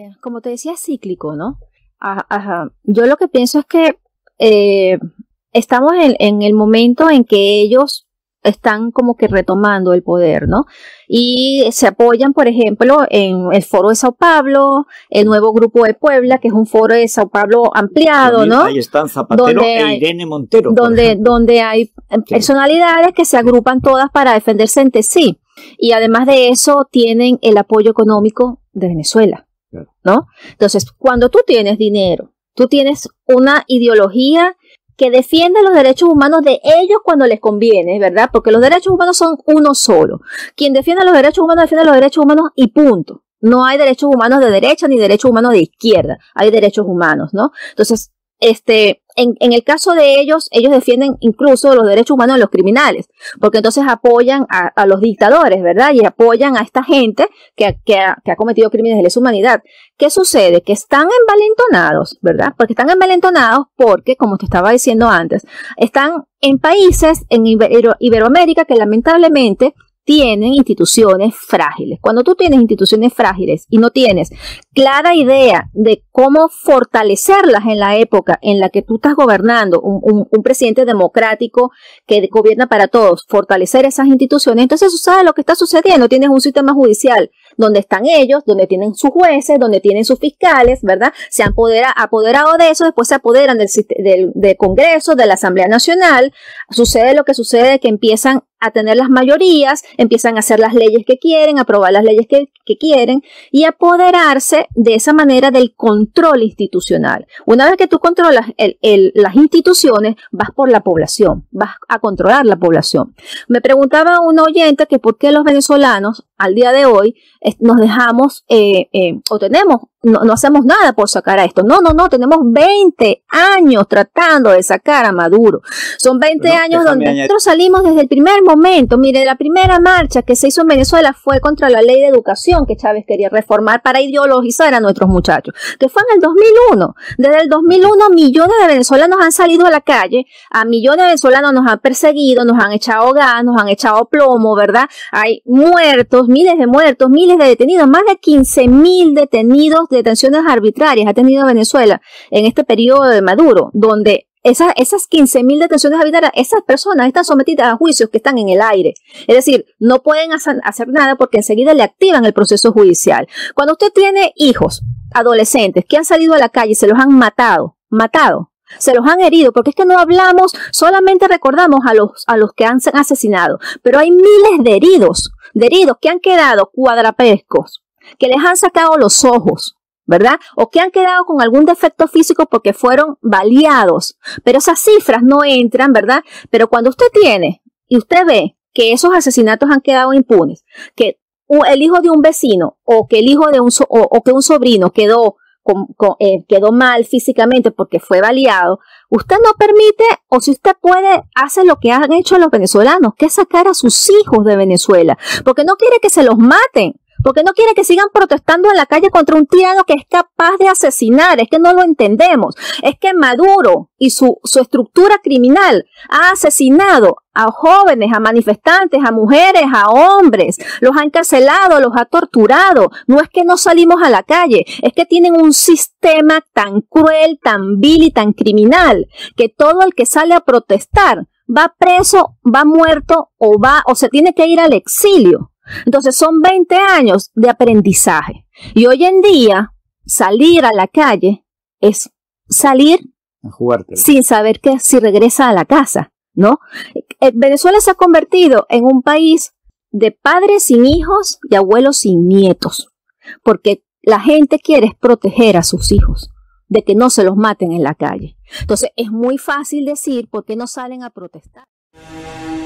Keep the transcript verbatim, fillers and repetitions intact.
eh, como te decía, es cíclico, ¿no? Ajá, ajá. Yo lo que pienso es que eh, estamos en, en el momento en que ellos están como que retomando el poder, ¿no? Y se apoyan, por ejemplo, en el Foro de Sao Paulo, el nuevo Grupo de Puebla, que es un Foro de Sao Paulo ampliado, ¿no? Ahí están Zapatero donde e hay, Irene Montero. Donde, donde hay personalidades que se agrupan todas para defenderse entre sí. Y además de eso, tienen el apoyo económico de Venezuela, ¿no? Entonces, cuando tú tienes dinero, tú tienes una ideología que defiende los derechos humanos de ellos cuando les conviene, ¿verdad? Porque los derechos humanos son uno solo. Quien defiende los derechos humanos, defiende los derechos humanos y punto. No hay derechos humanos de derecha ni derechos humanos de izquierda. Hay derechos humanos, ¿no? Entonces, este, en, en el caso de ellos, ellos defienden incluso los derechos humanos de los criminales, porque entonces apoyan a, a los dictadores, ¿verdad? Y apoyan a esta gente que, que, ha, que ha cometido crímenes de lesa humanidad. ¿Qué sucede? Que están envalentonados, ¿verdad? Porque están envalentonados porque, como te estaba diciendo antes, están en países en Ibero, Iberoamérica que lamentablemente tienen instituciones frágiles. Cuando tú tienes instituciones frágiles y no tienes clara idea de cómo fortalecerlas en la época en la que tú estás gobernando, un, un, un presidente democrático que gobierna para todos, fortalecer esas instituciones, entonces sucede lo que está sucediendo. Tienes un sistema judicial donde están ellos, donde tienen sus jueces, donde tienen sus fiscales, ¿verdad? Se han apodera, apoderado de eso, después se apoderan del, del, del Congreso, de la Asamblea Nacional. Sucede lo que sucede, que empiezan a tener las mayorías, empiezan a hacer las leyes que quieren, aprobar las leyes que, que quieren y apoderarse de esa manera del control institucional. Una vez que tú controlas el, el, las instituciones, vas por la población, vas a controlar la población. Me preguntaba un oyente que por qué los venezolanos al día de hoy eh, nos dejamos eh, eh, o tenemos, no, no hacemos nada por sacar a esto. No, no, no, tenemos veinte años tratando de sacar a Maduro. Son veinte bueno, años donde añadir. nosotros salimos desde el primer momento. Mire, la primera marcha que se hizo en Venezuela fue contra la ley de educación que Chávez quería reformar para ideologizar a nuestros muchachos, que fue en el dos mil uno. Desde el dos mil uno millones de venezolanos han salido a la calle, a millones de venezolanos nos han perseguido, nos han echado gas, nos han echado plomo, ¿verdad? Hay muertos, miles de muertos, miles de detenidos, más de quince mil detenidos, detenciones arbitrarias ha tenido Venezuela en este periodo de Maduro, donde esas, esas quince mil detenciones arbitrarias, esas personas están sometidas a juicios que están en el aire. Es decir, no pueden hacer, hacer nada porque enseguida le activan el proceso judicial. Cuando usted tiene hijos, adolescentes, que han salido a la calle y se los han matado, matado, se los han herido, porque es que no hablamos, solamente recordamos a los, a los que han asesinado, pero hay miles de heridos, de heridos que han quedado cuadrapescos, que les han sacado los ojos, ¿verdad? O que han quedado con algún defecto físico porque fueron baleados. Pero esas cifras no entran, ¿verdad? Pero cuando usted tiene y usted ve que esos asesinatos han quedado impunes, que el hijo de un vecino o que el hijo de un so o, o que un sobrino quedó con, con, eh, quedó mal físicamente porque fue baleado, usted no permite, o si usted puede, hace lo que han hecho los venezolanos, que es sacar a sus hijos de Venezuela, porque no quiere que se los maten. Porque no quiere que sigan protestando en la calle contra un tirano que es capaz de asesinar. Es que no lo entendemos. Es que Maduro y su, su estructura criminal ha asesinado a jóvenes, a manifestantes, a mujeres, a hombres. Los ha encarcelado, los ha torturado. No es que no salimos a la calle. Es que tienen un sistema tan cruel, tan vil y tan criminal que todo el que sale a protestar va preso, va muerto o va o se tiene que ir al exilio. Entonces son veinte años de aprendizaje. Y hoy en día, salir a la calle es salir a sin saber que si regresa a la casa, ¿no? Venezuela se ha convertido en un país de padres sin hijos y abuelos sin nietos, porque la gente quiere proteger a sus hijos de que no se los maten en la calle. Entonces es muy fácil decir, ¿por qué no salen a protestar?